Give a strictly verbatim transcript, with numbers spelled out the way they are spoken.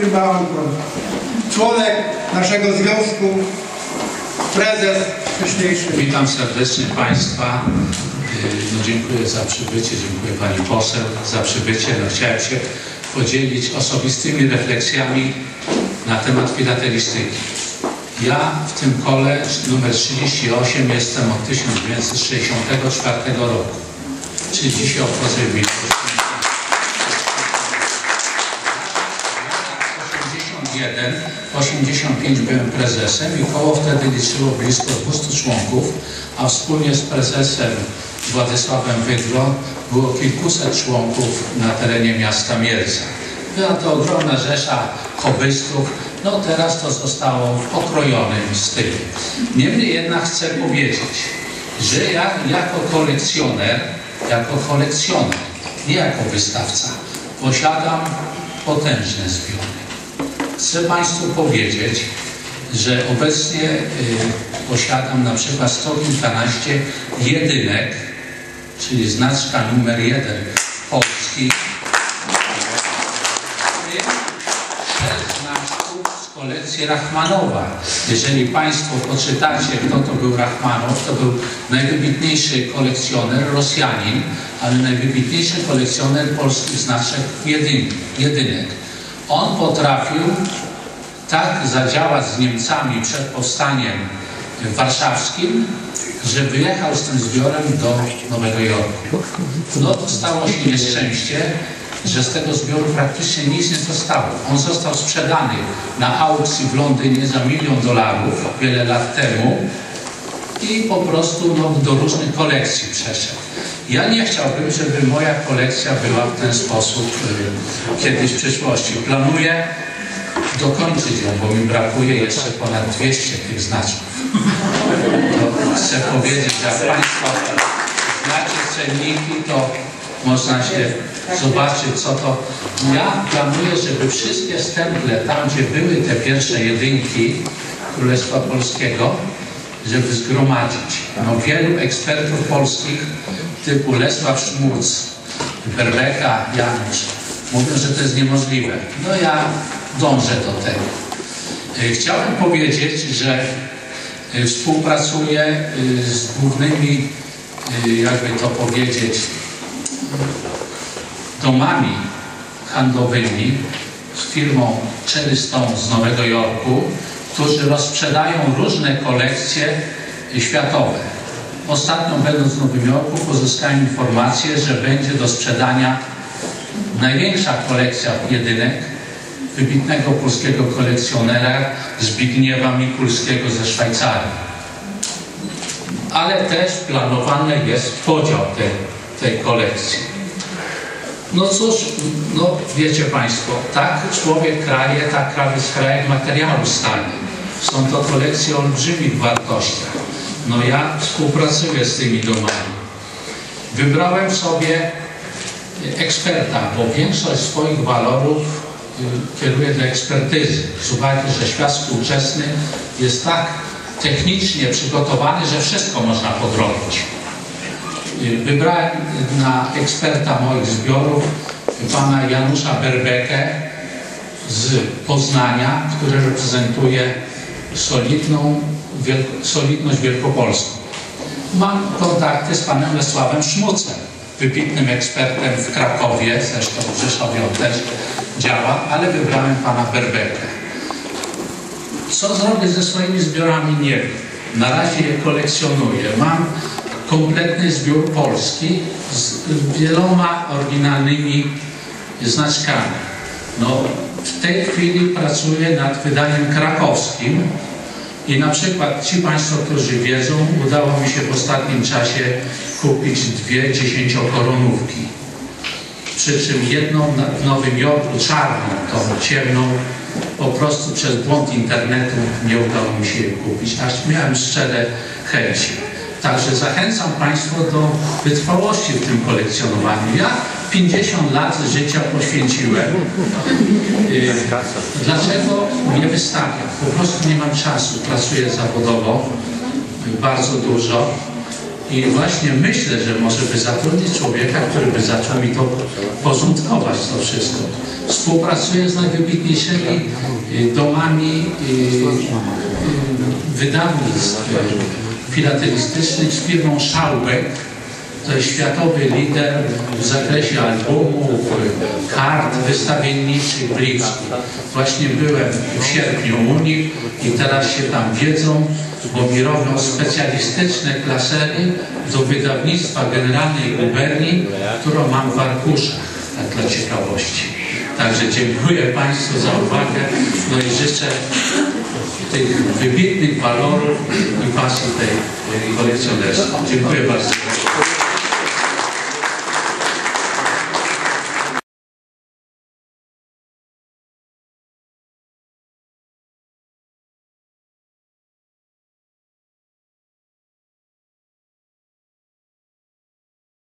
Bałan, członek naszego związku, prezes wcześniejszy. Witam serdecznie Państwa. No, dziękuję za przybycie, dziękuję Pani poseł za przybycie. No, chciałem się podzielić osobistymi refleksjami na temat filatelistyki. Ja w tym kole numer trzydzieści osiem jestem od tysiąc dziewięćset sześćdziesiątego czwartego roku, czyli dzisiaj obchodzę jubileusz. osiemdziesiąt jeden osiemdziesiąt pięć byłem prezesem i koło wtedy liczyło blisko dwustu członków, a wspólnie z prezesem Władysławem Wydro było kilkuset członków na terenie miasta Mielca. Była to ogromna rzesza hobbystów. No teraz to zostało w okrojonym stylu. Niemniej jednak chcę powiedzieć, że ja jako kolekcjoner, jako kolekcjoner, nie jako wystawca, posiadam potężne zbiory. Chcę Państwu powiedzieć, że obecnie y, posiadam na przykład sto kilkanaście jedynek, czyli znaczka numer jeden Polski, z kolekcji Rachmanowa. Jeżeli Państwo poczytacie, kto to był Rachmanow, to był najwybitniejszy kolekcjoner, Rosjanin, ale najwybitniejszy kolekcjoner polskich znaczek jedyn, jedynek. On potrafił tak zadziałać z Niemcami przed powstaniem warszawskim, że wyjechał z tym zbiorem do Nowego Jorku. No to stało się nieszczęście, że z tego zbioru praktycznie nic nie zostało. On został sprzedany na aukcji w Londynie za milion dolarów wiele lat temu i po prostu no, do różnych kolekcji przeszedł. Ja nie chciałbym, żeby moja kolekcja była w ten sposób y, kiedyś w przyszłości. Planuję dokończyć ją, bo mi brakuje jeszcze ponad dwieście tych znaczków. To chcę powiedzieć, jak Państwo znacie cenniki, to można się zobaczyć, co to... Ja planuję, żeby wszystkie stemple, tam gdzie były te pierwsze jedynki Królestwa Polskiego, żeby zgromadzić. No, wielu ekspertów polskich typu Lesław Szmurc, Berbeka, Janusz mówią, że to jest niemożliwe. No ja dążę do tego. Chciałem powiedzieć, że współpracuję z głównymi, jakby to powiedzieć, domami handlowymi, z firmą Cherry Stone z Nowego Jorku, którzy rozprzedają różne kolekcje światowe. Ostatnio, będąc w Nowym Jorku, pozyskałem informację, że będzie do sprzedania największa kolekcja jedynek wybitnego polskiego kolekcjonera Zbigniewa Mikulskiego ze Szwajcarii. Ale też planowany jest podział tej, tej kolekcji. No cóż, no wiecie Państwo, tak człowiek kraje, tak kraje z krajek materiału stanie. Są to kolekcje o olbrzymich wartościach. No ja współpracuję z tymi domami. Wybrałem sobie eksperta, bo większość swoich walorów kieruję do ekspertyzy. Z uwagi, że świat współczesny jest tak technicznie przygotowany, że wszystko można podrobić. Wybrałem na eksperta moich zbiorów pana Janusza Berbekę z Poznania, który reprezentuje solidną, wielko, solidność wielkopolską. Mam kontakty z panem Lesławem Szmucem, wybitnym ekspertem w Krakowie, zresztą w Rzeszowie on też działa, ale wybrałem pana Berbekę. Co zrobię ze swoimi zbiorami, nie wiem. Na razie je kolekcjonuję. Mam kompletny zbiór polski z wieloma oryginalnymi znaczkami. No, w tej chwili pracuję nad wydaniem krakowskim i na przykład ci Państwo, którzy wiedzą, udało mi się w ostatnim czasie kupić dwie dziesięciokoronówki. Przy czym jedną w Nowym Jorku, czarną, tą ciemną, po prostu przez błąd internetu nie udało mi się jej kupić, aż miałem szczere chęci. Także zachęcam Państwa do wytrwałości w tym kolekcjonowaniu. Ja pięćdziesiąt lat życia poświęciłem. Dlaczego nie wystawiam? Po prostu nie mam czasu. Pracuję zawodowo bardzo dużo I właśnie myślę, że może by zatrudnić człowieka, który by zaczął mi to porządkować to wszystko. Współpracuję z najwybitniejszymi domami wydawnictw filatelistycznych, z firmą Schaubek. To jest światowy lider w zakresie albumów, kart wystawienniczych, blitzków. Właśnie byłem w sierpniu u nich i teraz się tam wiedzą, bo mi robią specjalistyczne klasery do wydawnictwa Generalnej Guberni, którą mam w arkuszach, tak dla ciekawości. Także dziękuję Państwu za uwagę, no i życzę tych wybitnych walorów i pasji tej kolekcjonerskiej. Dziękuję bardzo.